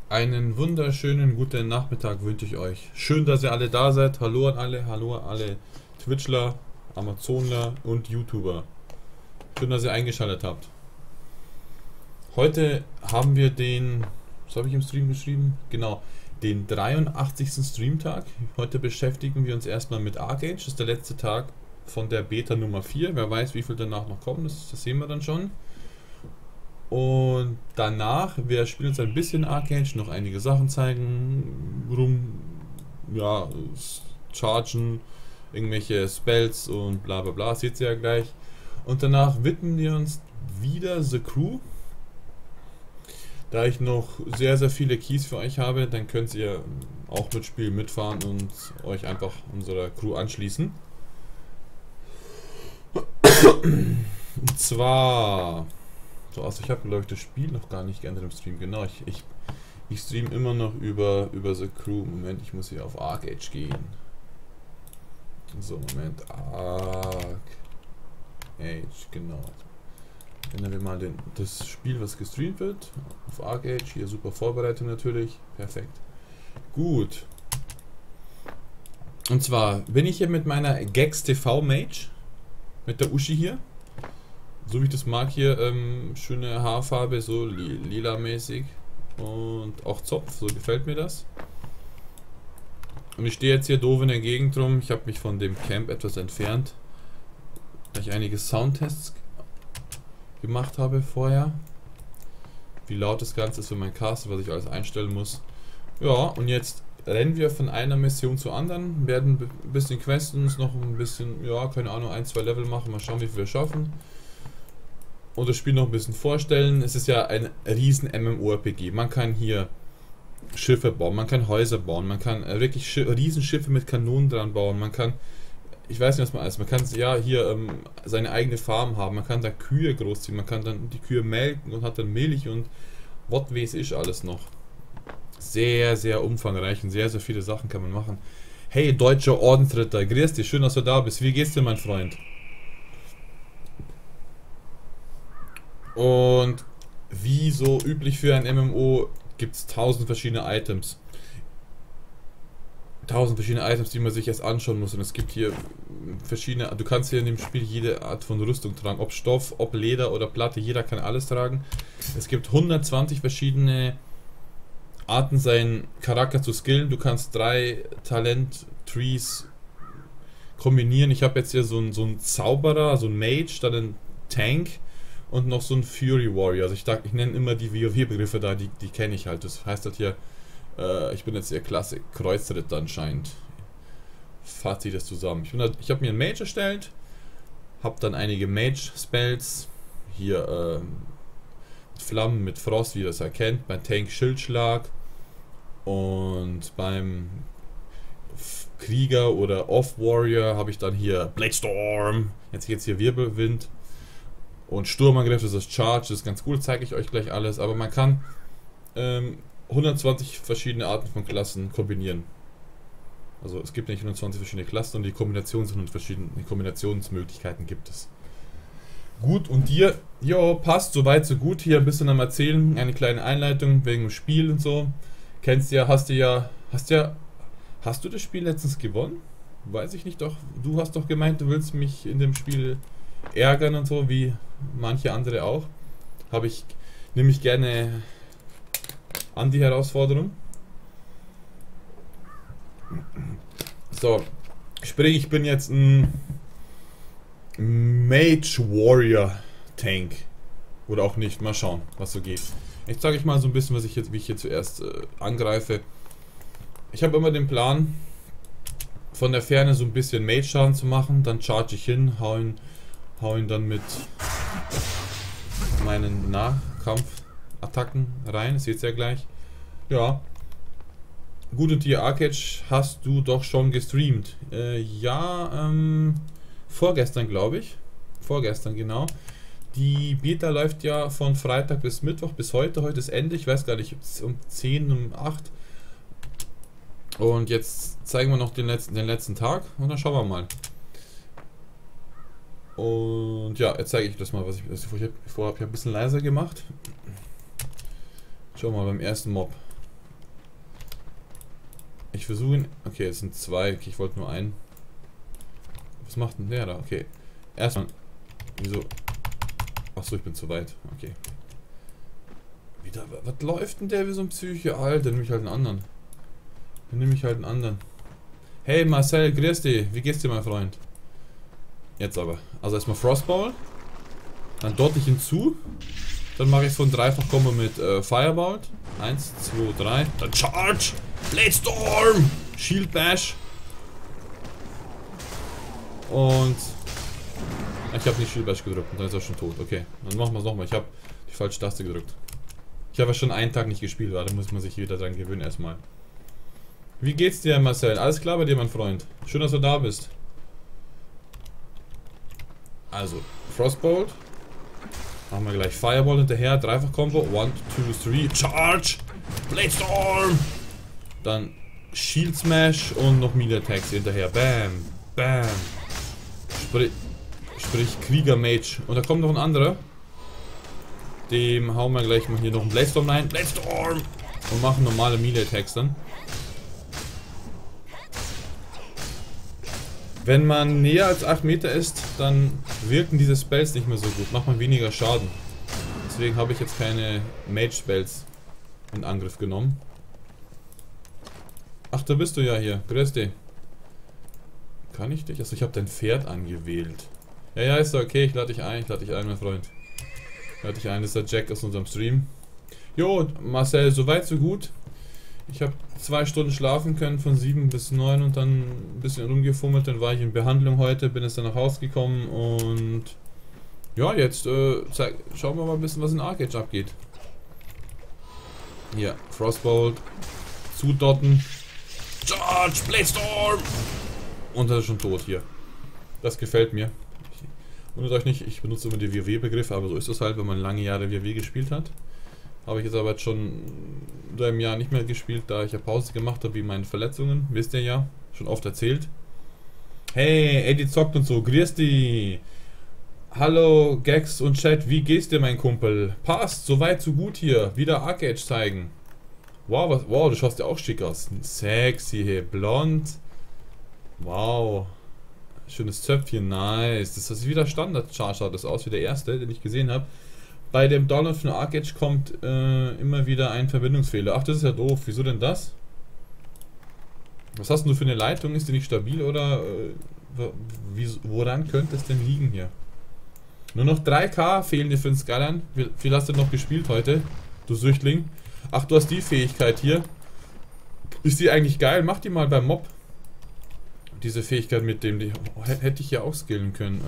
Einen wunderschönen guten Nachmittag wünsche ich euch. Schön, dass ihr alle da seid. Hallo an alle Twitchler, Amazonler und YouTuber. Schön, dass ihr eingeschaltet habt. Heute haben wir den, was habe ich im Stream geschrieben? Genau, den 83. Streamtag. Heute beschäftigen wir uns erstmal mit Arcade. Das ist der letzte Tag von der Beta Nummer 4. Wer weiß, wie viel danach noch kommen, das sehen wir dann schon. Und danach, wir spielen uns ein bisschen Arcade, noch einige Sachen zeigen, ja, chargen, irgendwelche Spells und bla bla bla, seht ihr ja gleich. Und danach widmen wir uns wieder The Crew. Da ich noch sehr, sehr viele Keys für euch habe, dann könnt ihr auch mitspielen, mitfahren und euch einfach unserer Crew anschließen. Und zwar... So, also ich habe, glaube ich, das Spiel noch gar nicht geändert im Stream. Genau, ich stream immer noch über The Crew. Moment, ich muss hier auf Arcade gehen. So, Moment. Arcade, genau. Ändern wir mal das Spiel, was gestreamt wird. Auf Arcade, hier super Vorbereitung natürlich. Perfekt. Gut. Und zwar bin ich hier mit meiner Gex TV Mage. Mit der Uschi hier. So wie ich das mag hier, schöne Haarfarbe, so lila mäßig und auch Zopf, so gefällt mir das. Und ich stehe jetzt hier doof in der Gegend rum, ich habe mich von dem Camp etwas entfernt, da ich einige Soundtests gemacht habe vorher. Wie laut das Ganze ist für mein Cast, was ich alles einstellen muss. Ja, und jetzt rennen wir von einer Mission zur anderen, werden ein bisschen questen, uns noch ein bisschen, ja, keine Ahnung, 1-2 Level machen, mal schauen, wie viel wir schaffen. Und das Spiel noch ein bisschen vorstellen. Es ist ja ein riesen MMORPG. Man kann hier Schiffe bauen, man kann Häuser bauen, man kann wirklich riesen Schiffe mit Kanonen dran bauen, man kann, ich weiß nicht was man alles, man kann ja hier seine eigene Farm haben, man kann da Kühe großziehen, man kann dann die Kühe melken und hat dann Milch und was weiß ich alles noch. Sehr, sehr umfangreich und sehr, sehr viele Sachen kann man machen. Hey, deutscher Ordensritter, grüß dich, schön, dass du da bist. Wie geht's dir, mein Freund? Und wie so üblich für ein MMO gibt es 1000 verschiedene Items. 1000 verschiedene Items, die man sich erst anschauen muss. Und es gibt hier verschiedene, du kannst hier in dem Spiel jede Art von Rüstung tragen. Ob Stoff, ob Leder oder Platte, jeder kann alles tragen. Es gibt 120 verschiedene Arten, seinen Charakter zu skillen. Du kannst 3 Talent-Trees kombinieren. Ich habe jetzt hier so einen Zauberer, so einen Mage, dann einen Tank. Und noch so ein Fury Warrior. Also ich nenne immer die WoW-Begriffe da, die kenne ich halt. Das heißt halt hier, ich bin jetzt eher Klasse Kreuzritter anscheinend. Fasst sich das zusammen. Ich habe mir einen Mage erstellt, habe dann einige Mage-Spells. Hier mit Flammen, mit Frost, wie ihr das erkennt. Beim Tank Schildschlag. Und beim Krieger oder Off-Warrior habe ich dann hier Bladestorm. Jetzt geht's hier Wirbelwind. Und Sturmangriff, das ist Charge, das ist ganz cool, zeige ich euch gleich alles. Aber man kann 120 verschiedene Arten von Klassen kombinieren. Also es gibt nicht 120 verschiedene Klassen und die verschiedene Kombinationsmöglichkeiten gibt es. Gut, und dir, jo, passt, soweit so gut. Hier ein bisschen am Erzählen, eine kleine Einleitung wegen dem Spiel und so. Kennst ja, hast du das Spiel letztens gewonnen? Weiß ich nicht, doch. Du hast doch gemeint, du willst mich in dem Spiel ärgern und so, wie manche andere auch. Nehme ich gerne an die Herausforderung. So, sprich, ich bin jetzt ein Mage Warrior Tank. Oder auch nicht, mal schauen, was so geht. Ich zeige euch mal so ein bisschen, wie ich hier zuerst angreife. Ich habe immer den Plan, von der Ferne so ein bisschen Mage Schaden zu machen, dann charge ich hin, hau ihn dann mit meinen Nahkampfattacken rein. Das seht ihr ja gleich. Ja. Gut, und die Arcade hast du doch schon gestreamt. Vorgestern glaube ich. Vorgestern, genau. Die Beta läuft ja von Freitag bis Mittwoch bis heute. Heute ist Ende. Ich weiß gar nicht, um 10, um 8. Und jetzt zeigen wir noch den letzten Tag und dann schauen wir mal. Und ja, jetzt zeige ich das mal, was ich vorher habe. Ich habe ein bisschen leiser gemacht. Schau mal beim ersten Mob. Ich versuche ihn. Okay, es sind zwei. Okay, ich wollte nur einen. Was macht denn der da? Okay. Erstmal. Wieso? Achso, ich bin zu weit. Okay. Wieder. Was läuft denn der wie so ein Psyche? Alter, dann nehme ich halt einen anderen. Hey Marcel, grüß dich. Wie geht's dir, mein Freund? Jetzt aber. Also erstmal Frostball. Dann dort ich hinzu. Dann mache ich so ein Dreifach-Kombo mit Firebolt. 1, 2, 3. Dann Charge! Blade Storm! Shield Bash. Und ich habe nicht Shield Bash gedrückt und dann ist er schon tot. Okay, dann machen wir es nochmal. Ich habe die falsche Taste gedrückt. Ich habe ja schon einen Tag nicht gespielt, da muss man sich wieder dran gewöhnen erstmal. Wie geht's dir, Marcel? Alles klar bei dir, mein Freund? Schön, dass du da bist. Also, Frostbolt. Machen wir gleich Fireball hinterher. Dreifach-Kombo. 1, 2, 3. Charge! Blade Storm! Dann Shield Smash und noch Melee Attacks hinterher. Bam! Bam! Sprich Krieger Mage. Und da kommt noch ein anderer. Dem hauen wir gleich mal hier noch einen Blade Storm rein. Blade Storm! Und machen normale Melee Attacks dann. Wenn man näher als 8 Meter ist, dann wirken diese Spells nicht mehr so gut. Macht man weniger Schaden. Deswegen habe ich jetzt keine Mage Spells in Angriff genommen. Ach, da bist du ja hier. Grüß dich. Kann ich dich? Achso, ich habe dein Pferd angewählt. Ja, ist okay. Ich lade dich ein, mein Freund. Ich lade dich ein. Das ist der Jack aus unserem Stream. Jo, Marcel, soweit so gut. Ich habe 2 Stunden schlafen können, von 7 bis 9 und dann ein bisschen rumgefummelt. Dann war ich in Behandlung heute, bin jetzt dann nach Hause gekommen und ja, jetzt schauen wir mal ein bisschen, was in Arcade abgeht. Hier, Frostbolt, zudotten, Charge, Blade Storm und das ist schon tot hier. Das gefällt mir. Wundert euch nicht, ich benutze immer die WoW-Begriffe, aber so ist es halt, wenn man lange Jahre WoW gespielt hat. Habe ich jetzt aber schon seit einem Jahr nicht mehr gespielt, da ich ja Pause gemacht habe, wie meine Verletzungen. Wisst ihr ja, schon oft erzählt. Hey, Eddie zockt und so, grüß dich. Hallo, Gags und Chat, wie geht's dir, mein Kumpel? Passt, soweit so gut hier. Wieder Arcade zeigen. Wow, wow, du schaust ja auch schick aus. Sexy, hey, blond. Wow. Schönes Zöpfchen, nice. Das ist wieder Standard-Char, schaut das aus wie der erste, den ich gesehen habe. Bei dem Download von Arcade kommt immer wieder ein Verbindungsfehler. Ach, das ist ja doof. Wieso denn das? Was hast du für eine Leitung? Ist die nicht stabil oder woran könnte es denn liegen hier? Nur noch 3K fehlen dir für den Skyline. Wie viel hast du noch gespielt heute, du Süchtling? Ach, du hast die Fähigkeit hier. Ist die eigentlich geil? Mach die mal beim Mob. Diese Fähigkeit mit dem, die hätte ich ja auch skillen können.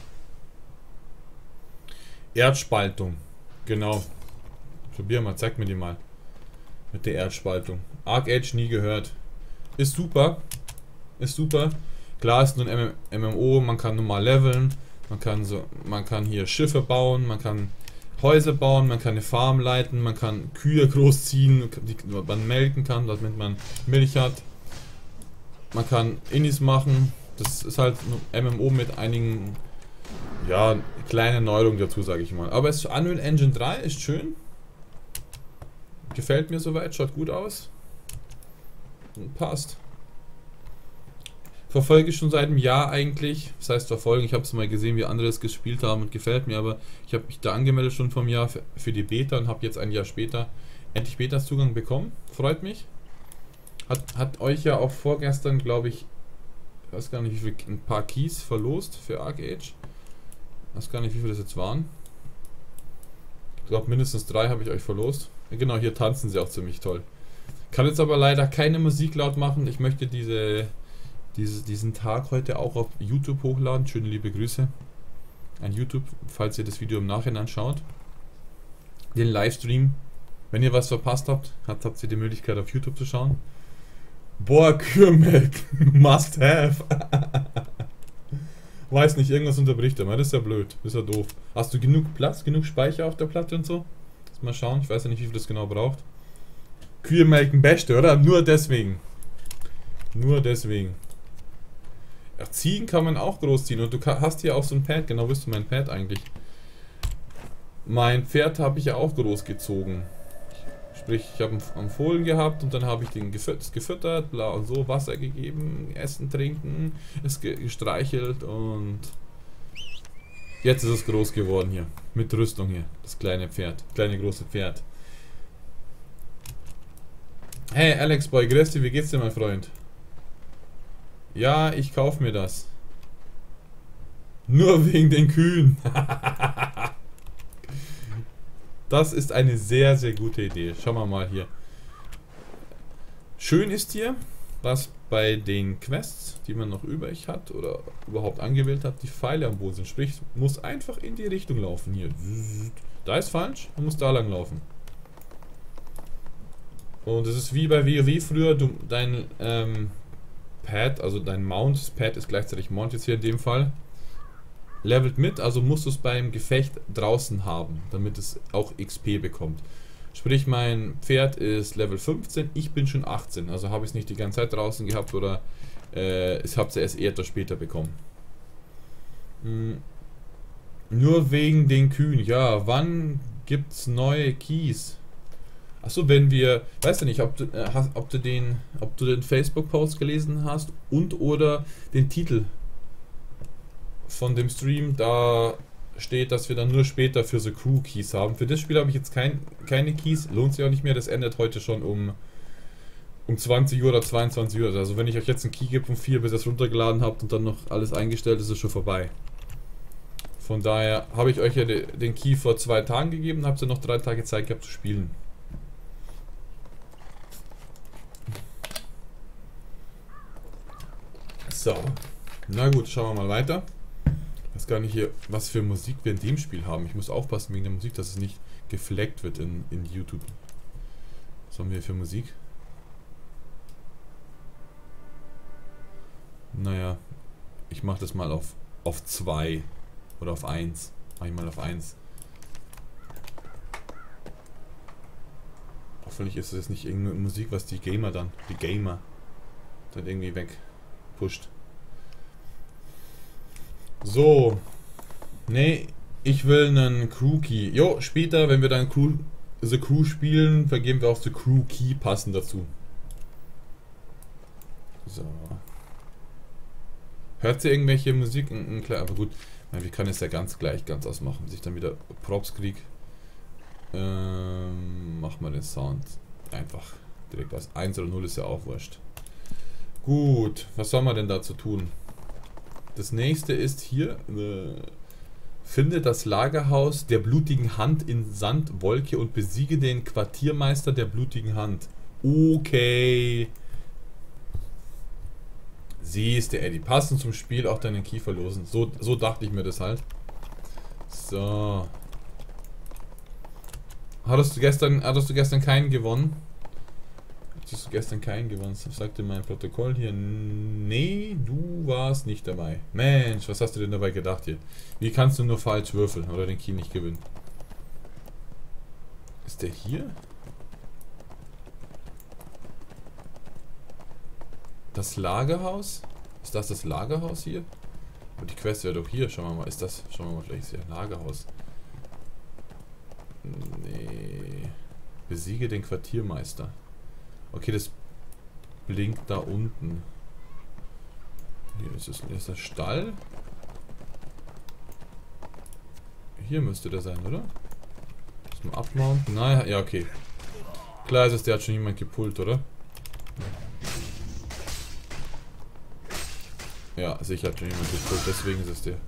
Erdspaltung. Genau. Probier mal, zeig mir die mal. Mit der Erdspaltung. ArcAge nie gehört. Ist super. Ist super. Klar, ist nur ein MMO, man kann normal leveln. Man kann hier Schiffe bauen, man kann Häuser bauen, man kann eine Farm leiten, man kann Kühe großziehen, die man melken kann, damit man Milch hat. Man kann Innis machen. Das ist halt ein MMO mit einigen, ja, kleine Neuerungen dazu, sage ich mal. Aber es Unreal Engine 3 ist schön. Gefällt mir soweit, schaut gut aus. Passt. Verfolge ich schon seit einem Jahr eigentlich. Das heißt verfolgen, ich habe es mal gesehen, wie andere es gespielt haben und gefällt mir, aber ich habe mich da angemeldet schon vom Jahr für die Beta und habe jetzt ein Jahr später endlich Beta-Zugang bekommen. Freut mich. Hat euch ja auch vorgestern, glaube ich weiß gar nicht, wie viel, ein paar Keys verlost für ArcAge. Weiß gar nicht, wie viele das jetzt waren. Ich glaube, mindestens 3 habe ich euch verlost. Genau, hier tanzen sie auch ziemlich toll. Kann jetzt aber leider keine Musik laut machen. Ich möchte diesen Tag heute auch auf YouTube hochladen. Schöne liebe Grüße an YouTube, falls ihr das Video im Nachhinein schaut. Den Livestream. Wenn ihr was verpasst habt, habt ihr die Möglichkeit auf YouTube zu schauen. Boah, Kühlmelk. Must have. Weiß nicht, irgendwas unterbricht immer. Das ist ja blöd. Das ist ja doof. Hast du genug Platz, genug Speicher auf der Platte und so? Mal schauen. Ich weiß ja nicht, wie viel das genau braucht. Kühe melken Beste, oder? Nur deswegen. Nur deswegen. Ja, ziehen kann man auch großziehen. Und du hast hier auch so ein Pad. Genau, bist du mein Pad eigentlich. Mein Pferd habe ich ja auch groß gezogen. Sprich, ich habe einen Fohlen gehabt und dann habe ich den gefüttert, bla und so, Wasser gegeben, Essen, Trinken, es gestreichelt und jetzt ist es groß geworden hier. Mit Rüstung hier. Das kleine Pferd. Kleine große Pferd. Hey Alex Boy, grüß dich, wie geht's dir, mein Freund? Ja, ich kauf mir das. Nur wegen den Kühen. Das ist eine sehr, sehr gute Idee. Schauen wir mal hier. Schön ist hier, was bei den Quests, die man noch übrig hat oder überhaupt angewählt hat, die Pfeile am Boden sind. Sprich, muss einfach in die Richtung laufen hier. Da ist falsch, man muss da lang laufen. Und es ist wie bei WoW früher, dein Pad, also dein Mount, das Pad ist gleichzeitig Mount jetzt hier in dem Fall, levelt mit, also musst du es beim Gefecht draußen haben, damit es auch XP bekommt. Sprich, mein Pferd ist Level 15, ich bin schon 18, also habe ich es nicht die ganze Zeit draußen gehabt oder ich habe es erst eher oder später bekommen. Nur wegen den Kühen, ja, wann gibt es neue Keys? Achso, wenn wir, weißt du nicht, ob du den Facebook-Post gelesen hast und oder den Titel von dem Stream, da steht, dass wir dann nur später für The Crew Keys haben. Für das Spiel habe ich jetzt keine Keys, lohnt sich auch nicht mehr, das endet heute schon um 20 Uhr oder 22 Uhr. Also wenn ich euch jetzt einen Key gebe um 4, bis ihr es runtergeladen habt und dann noch alles eingestellt, ist es schon vorbei. Von daher habe ich euch ja den Key vor 2 Tagen gegeben, habt ihr noch 3 Tage Zeit gehabt zu spielen. So, na gut, schauen wir mal weiter. Ich weiß gar nicht hier, was für Musik wir in dem Spiel haben. Ich muss aufpassen wegen der Musik, dass es nicht gefleckt wird in YouTube. Was haben wir für Musik? Naja, ich mache das mal auf 2 oder auf 1. Mach ich mal auf 1. Hoffentlich ist es nicht irgendeine Musik, was die Gamer dann irgendwie wegpusht. So. Nee, ich will einen Crew Key. Jo, später, wenn wir dann The Crew spielen, vergeben wir auch The Crew Key passend dazu. So. Hört ihr irgendwelche Musik? Klar, aber gut. Wir können es ja ganz ausmachen. Sich dann wieder Props krieg. Mach mal den Sound einfach direkt aus. 1 oder 0 ist ja auch wurscht. Gut, was soll man denn dazu tun? Das nächste ist hier, finde das Lagerhaus der blutigen Hand in Sandwolke und besiege den Quartiermeister der blutigen Hand. Okay. Siehst du, die passen zum Spiel auch deinen Kiefer losen. So dachte ich mir das halt. So. Hattest du gestern keinen gewonnen? Hattest du gestern keinen gewonnen? Das sagte mein Protokoll hier. Nee, du warst nicht dabei. Mensch, was hast du denn dabei gedacht hier? Wie kannst du nur falsch würfeln oder den Key nicht gewinnen? Ist der hier? Das Lagerhaus? Ist das Lagerhaus hier? Aber die Quest wäre doch hier. Schauen wir mal. Ist das? Schauen wir mal, vielleicht ist hier Lagerhaus. Nee. Besiege den Quartiermeister. Okay, das blinkt da unten. Hier ist das Stall. Hier müsste der sein, oder? Muss man abmounten? Nein, ja, okay. Klar ist es, der hat schon jemand gepult, oder? Ja, sicher hat schon jemand gepult, deswegen ist es der.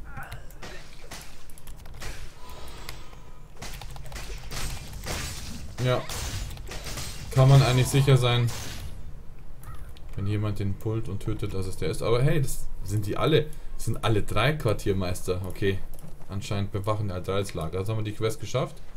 Ja. Kann man eigentlich sicher sein, wenn jemand den pullt und tötet, dass es der ist. Aber hey, das sind die alle. Das sind alle 3 Quartiermeister. Okay. Anscheinend bewachen die alle 3 das Lager. Also haben wir die Quest geschafft.